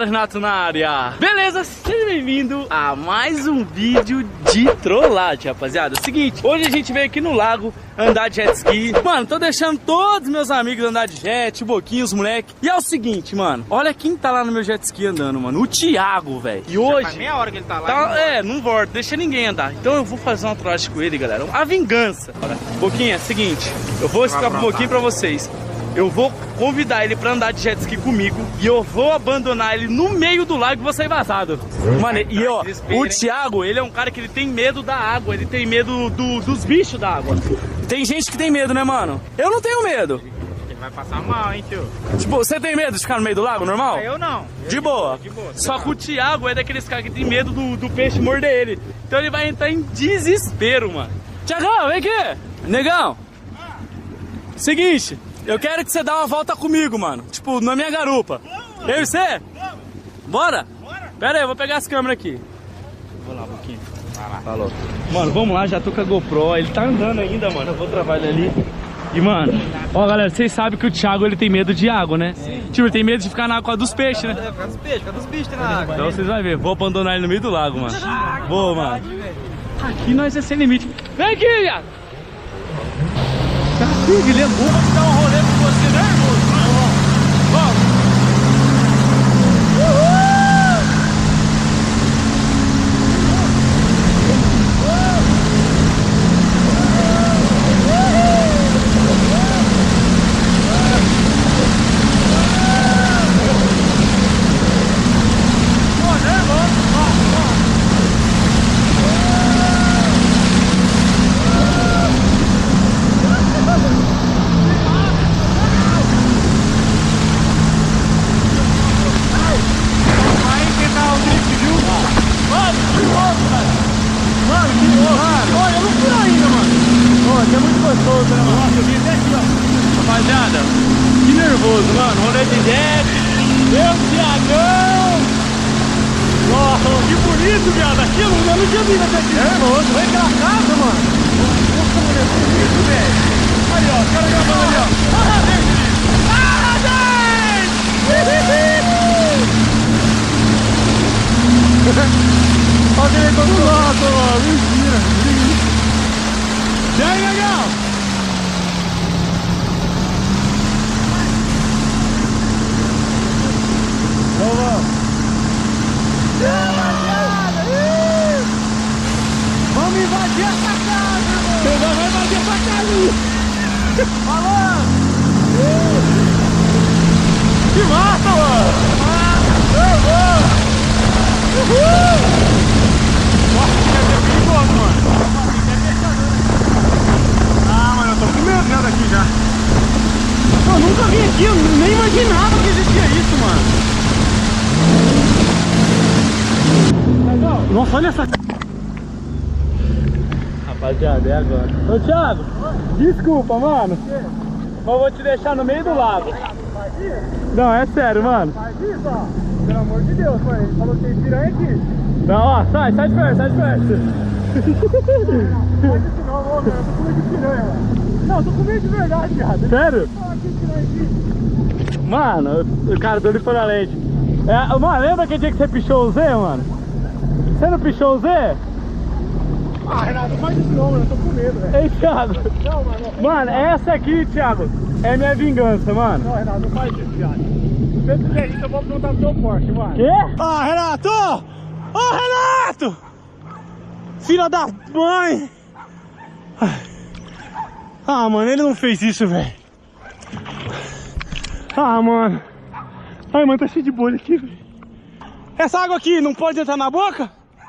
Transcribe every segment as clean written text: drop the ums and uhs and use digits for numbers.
rapaziada, Renato na área. Beleza, seja bem-vindo a mais um vídeo de trollagem, rapaziada. Seguinte, hoje a gente veio aqui no lago andar de jet ski. Mano, tô deixando todos meus amigos andar de jet, o Boquinho, os moleque. E é o seguinte, mano, olha quem tá lá no meu jet ski andando, mano. O Thiago, velho. E hoje... faz meia hora que ele tá lá. Não volta, deixa ninguém andar. Então eu vou fazer uma trollagem com ele, galera. A vingança. Boquinha, é o seguinte, eu vou explicar um pouquinho pra vocês. Eu vou convidar ele pra andar de jet ski comigo e eu vou abandonar ele no meio do lago e vou sair vazado. Mano, e ó, o Thiago, ele é um cara que ele tem medo da água, ele tem medo dos bichos da água. Tem gente que tem medo, né, mano? Eu não tenho medo. Ele vai passar mal, hein, tio? Tipo, você tem medo de ficar no meio do lago, normal? Eu não. De boa. Só que o Thiago é daqueles caras que tem medo do peixe morder ele. Então ele vai entrar em desespero, mano. Thiagão, vem aqui. Negão. Seguinte. Eu quero que você dê uma volta comigo, mano. Tipo, na minha garupa. Eu e você? Bora? Pera aí, eu vou pegar as câmeras aqui. Vou lá, um pouquinho. Vai lá. Falou. Mano, vamos lá, já tô com a GoPro. Ele tá andando ainda, mano. Eu vou travar ele ali. E, mano, ó, galera, vocês sabem que o Thiago, ele tem medo de água, né? Sim. Tipo, ele tem medo de ficar na água dos peixes, né? Ficar dos peixes, ficar dos bichos na água. Então vocês vão ver. Vou abandonar ele no meio do lago, mano. Vou, mano. Aqui nós é sem limite. Vem aqui, viado. Castiga, ele é burro, vou dar um rolê com você, né, irmão? Vamos! Rapaziada, que nervoso, mano. Rolê de jet. Meu Thiagão. Nossa, que bonito, viado. Aquilo eu não tinha visto até aqui. Nervoso, vem pela casa, mano. Nossa, mulher, que bonito, velho. Ali, ó, os caras gravando ali, ó. Parabéns! Olha ele todo lado, mano. Mentira. E aí, legal? Vamos invadir essa casa, irmão! Você vai invadir essa casa! Falando! Que massa, mano! Uhul! Nossa, que é perigoso, mano! Ah, mano, eu tô com medo já daqui já! Eu nunca vim aqui, eu nem imaginava que existia isso, mano! Nossa, olha essa... Rapaziada, é agora. Ô, Thiago, desculpa, mano. Mas eu vou te deixar no meio do lago. Não, é sério, mano. Faz isso, ó. Pelo amor de Deus, mano. Ele falou que tem piranha aqui. Não, ó, sai de perto, sai de perto. Não faz isso não, ô, velho. Eu tô com medo de piranha, mano. Não, eu tô com medo de verdade, viado. Sério? Mano, o cara, tô ali por a lente. Mano, lembra aquele dia que você pichou o Z, mano? Você não pichou o Z? Ah, Renato, não faz isso não, mano. Eu tô com medo, velho. Ei, Thiago. Não, mano. Mano, essa aqui, Thiago, é minha vingança, mano. Não, Renato, não faz isso, Thiago. Se você fizer isso, eu vou aprontar pro seu forte, mano. Quê? Ah, Renato! Ô, Renato! Filha da mãe! Ah, mano, ele não fez isso, velho. Ah, mano. Ai, mano, tá cheio de bolha aqui, velho. Essa água aqui não pode entrar na boca?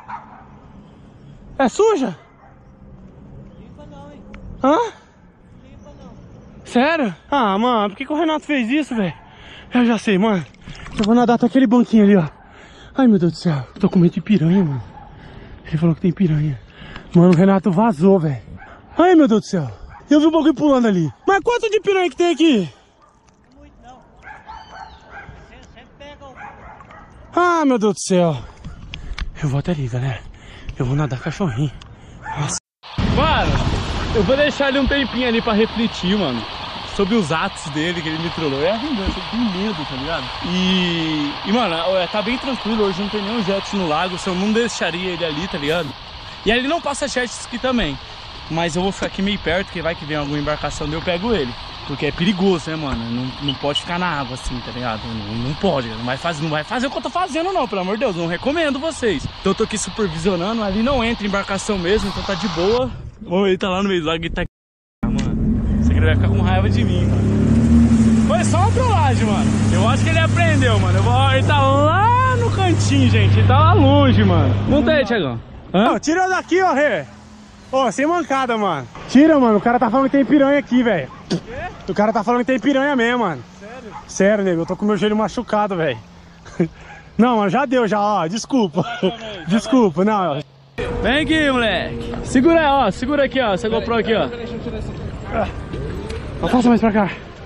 É suja? Limpa não, hein? Hã? Limpa não. Sério? Ah, mano, por que o Renato fez isso, velho? Eu já sei, mano. Eu vou nadar até aquele banquinho ali, ó. Ai, meu Deus do céu. Tô com medo de piranha, mano. Ele falou que tem piranha. Mano, o Renato vazou, velho. Ai, meu Deus do céu. Eu vi o bagulho pulando ali. Mas quanto de piranha que tem aqui? Muito não. Você sempre pega o... Ah, meu Deus do céu. Eu vou até ali, galera. Eu vou nadar cachorrinho. Nossa. Mano, eu vou deixar ele um tempinho ali pra refletir, mano. sobre os atos dele, que ele me trollou. É a vingança, eu tenho medo, tá ligado? E mano, tá bem tranquilo, hoje não tem nenhum jet no lago, eu não deixaria ele ali, tá ligado? E aí ele não passa jet ski também. Mas eu vou ficar aqui meio perto, que vai que vem alguma embarcação e eu pego ele. Porque é perigoso, né, mano? Não pode ficar na água assim, tá ligado? Não pode, não vai fazer o que eu tô fazendo não, pelo amor de Deus, não recomendo vocês. Então eu tô aqui supervisionando, ali não entra embarcação mesmo, então tá de boa. Bom, ele tá lá no meio do lago e tá aqui. Ah, mano, isso aqui ele vai ficar com raiva de mim, mano. Foi só uma trollagem, mano. Eu acho que ele aprendeu, mano. Ele tá lá no cantinho, gente, ele tá lá longe, mano. Monta aí, Thiagão. Não, tira daqui, ó, Rê. Ô, sem mancada, mano. Tira, mano. O cara tá falando que tem piranha aqui, velho. O cara tá falando que tem piranha mesmo, mano. Sério? Sério, nego. Eu tô com meu joelho machucado, velho. Não, mano, já deu, já, ó. Desculpa. Desculpa, não. Vem aqui, moleque. Segura aí, ó. Segura aqui, ó. Essa GoPro aqui, ó. Passa mais pra cá.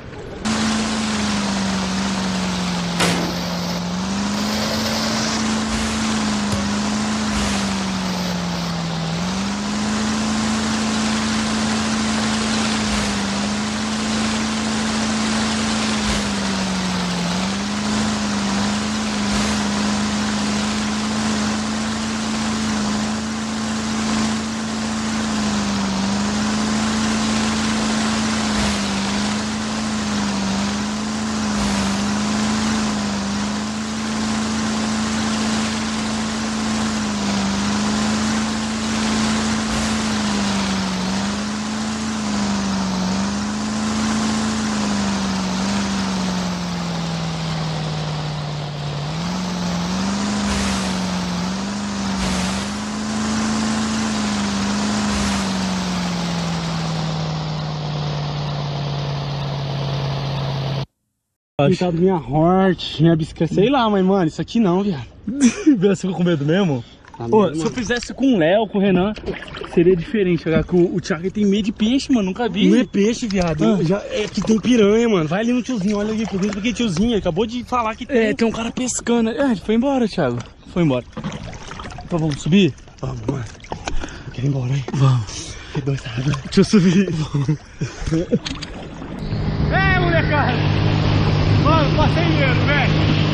Tá minha horte, minha bicicleta, sei lá, mas mano, isso aqui não, viado. Você ficou com medo mesmo? Pô, se eu fizesse com o Léo, com o Renan, seria diferente. O Thiago tem medo de peixe, mano, nunca vi. Não é peixe, viado. É que tem piranha, mano. Vai ali no tiozinho, olha ali por dentro, porque tiozinho, ele acabou de falar que tem. É, tem um cara pescando. Ele foi embora, Thiago. Foi embora. Então vamos subir? Vamos, mano. Quer ir embora, hein? Vamos. Que doidado. Deixa eu subir. É, molecada. Mano, passei medo, velho.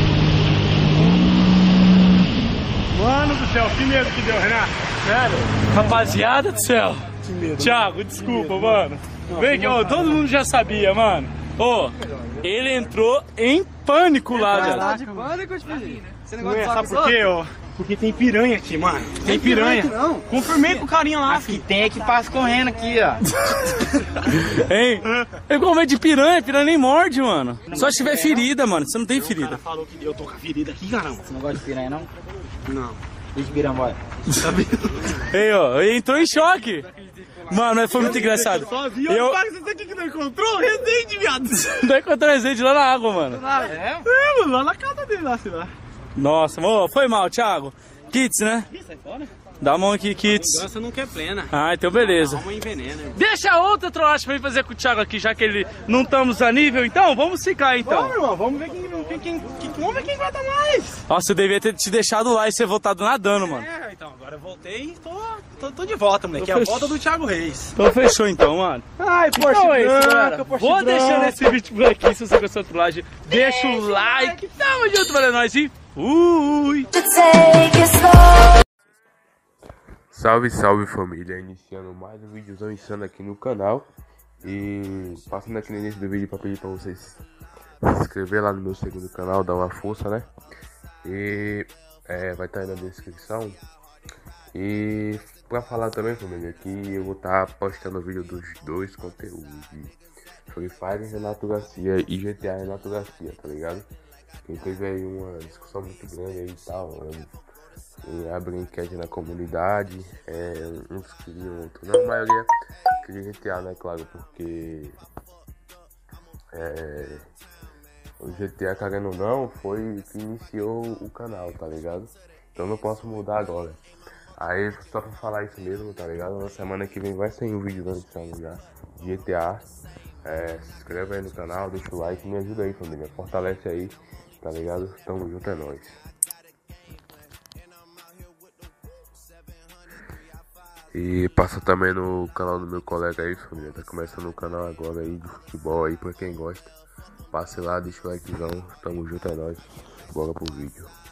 Mano do céu, que medo que deu, Renato. Sério? Rapaziada do céu. Que medo. Thiago, desculpa, mano. Vem aqui, ó, todo mundo já sabia, mano. Ô, ele entrou em pânico lá, velho. Tá de pânico, filho? Você não gosta de sabe por quê, ó? Porque tem piranha aqui, mano. Tem piranha. Não. Confirmei com o carinha lá. Aqui tem que passa correndo aqui, ó. Hein? Eu com medo de piranha, piranha nem morde, mano. Só se tiver ferida, mano. Você não tem ferida. O cara falou que eu tô com a ferida aqui, caramba. Você não gosta de piranha, não? Não. Deixa de piranha, Ei, ó, ele entrou em choque. Mano, foi muito engraçado. Eu você aqui que não encontrou? Resende, viado. Não encontrou Resende lá na água, mano. É, mano, lá na casa dele, lá, sei lá. Nossa, mano, foi mal, Thiago. Kits, né? Dá a mão aqui, Kits. Dança não quer plena. Ah, então beleza. Alma envenena. Deixa outra trollagem pra mim fazer com o Thiago aqui, já que ele não estamos a nível, então vamos ficar, então. Vamos, irmão, vamos ver vamos ver quem vai dar mais. Nossa, eu devia ter te deixado lá e ser voltado nadando, mano. É, então, agora eu voltei e tô de volta, moleque. É a volta do Thiago Reis. Então fechou, então, mano. Ai, Porsche então é isso, branca, galera. Porsche Vou branca. deixando esse vídeo por aqui, se você gostou da trollagem, deixa o like. Tamo junto, valeu, nós e fui! Salve, salve família, iniciando mais um vídeozão insano aqui no canal. E passando aqui no início do vídeo pra pedir pra vocês se inscrever lá no meu segundo canal, dar uma força, né? E vai estar aí na descrição. E pra falar também, família, que eu vou estar postando o vídeo dos dois conteúdos de Free Fire Renato Garcia e GTA Renato Garcia, tá ligado? Quem teve aí uma discussão muito grande aí e tal, e abre enquete na comunidade, uns queriam, outros não, a maioria queria GTA, né, claro, porque o GTA, querendo ou não, foi que iniciou o canal, tá ligado? Então não posso mudar agora. Aí só pra falar isso mesmo, tá ligado? Na semana que vem vai sair um vídeo lançando já de GTA. Se inscreve aí no canal, deixa o like, me ajuda aí, família, fortalece aí, tá ligado? Tamo junto, é nóis. E passa também no canal do meu colega aí, família. Tá começando o canal agora aí de futebol aí, pra quem gosta. Passe lá, deixa o likezão. Tamo junto, é nóis. Bora pro vídeo.